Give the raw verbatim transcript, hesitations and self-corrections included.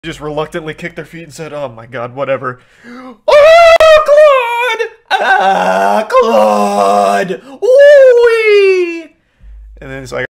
just reluctantly kicked their feet and said, "Oh my god, whatever." Oh, Claude! Ah, Claude! Ooh-wee! And then it's like,